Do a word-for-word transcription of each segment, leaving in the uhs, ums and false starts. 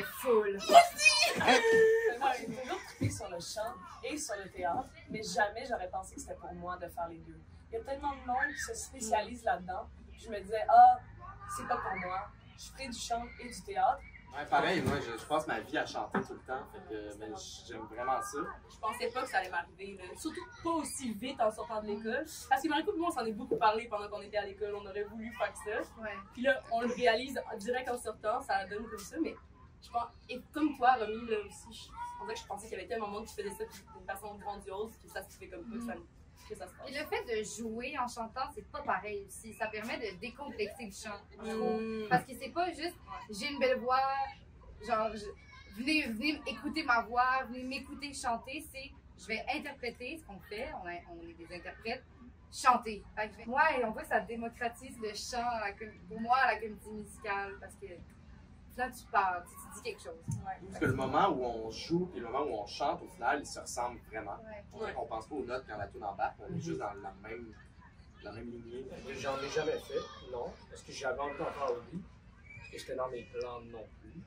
mais full. Moi, j'ai toujours trippé sur le chant et sur le théâtre, mais jamais j'aurais pensé que c'était pour moi de faire les deux. Il y a tellement de monde qui se spécialise là-dedans. Je me disais, ah, c'est pas pour moi. Je ferai du chant et du théâtre. Ouais, pareil, moi, je, je passe ma vie à chanter tout le temps, fait que ben, j'aime vraiment ça. Je pensais pas que ça allait m'arriver, là. Surtout pas aussi vite en sortant de l'école. Parce que Marie-Coupe, moi, on s'en est beaucoup parlé pendant qu'on était à l'école, on aurait voulu faire ça. Ouais. Puis là, on le réalise direct en sortant, ça donne comme ça, mais je pense, et comme toi, Romy, là aussi, je, on dirait que je pensais qu'il y avait tellement de monde qui faisait ça d'une façon grandiose, puis ça se fait comme ça, que ça, que ça se passe. Et le fait de jouer en chantant, c'est pas pareil aussi. Ça permet de décomplexer le chant, je trouve. Mmh. Parce que c'est pas juste j'ai une belle voix, genre je- venez, venez écouter ma voix, venez m'écouter chanter. C'est je vais interpréter ce qu'on fait, on, a- on est des interprètes, chanter. Fait que, ouais, et on voit que ça démocratise le chant à la com- pour moi à la comédie musicale parce que là tu parles, tu, tu dis quelque chose. Ouais. Parce que le moment où on joue et le moment où on chante, au final, ils se ressemblent vraiment. Ouais. On dirait qu'on pense pas aux notes quand la tune embarque, on est juste dans la même, la même lignée. J'en ai jamais fait, non. Est-ce que j'avais envie d'en faire oui? Est-ce que c'était dans mes plans? Non plus.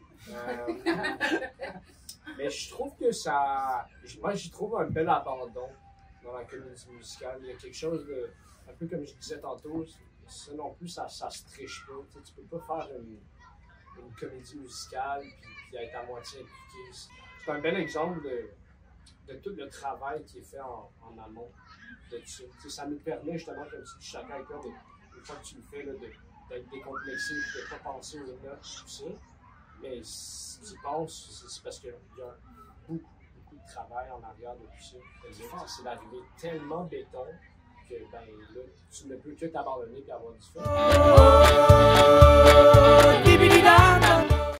Euh, mais je trouve que ça. Moi, j'y trouve un bel abandon dans la comédie musicale. Il y a quelque chose de. Un peu comme je disais tantôt, ça non plus, ça, ça se triche pas. Tu sais, tu peux pas faire une, une comédie musicale puis, puis être à moitié impliqué. C'est un bel exemple de, de tout le travail qui est fait en, en amont de ça. Tu sais, ça nous permet justement, comme tu dis, chacun avec toi, une fois que tu le fais, là, de, d'être décomplexé, de ne pas penser aux notes, tout ça. Mais si tu penses, c'est parce qu'il y a beaucoup, beaucoup de travail en arrière de tout ça. C'est-à-dire, c'est d'arriver tellement béton que ben, là, tu ne peux que t'abandonner et avoir du fun.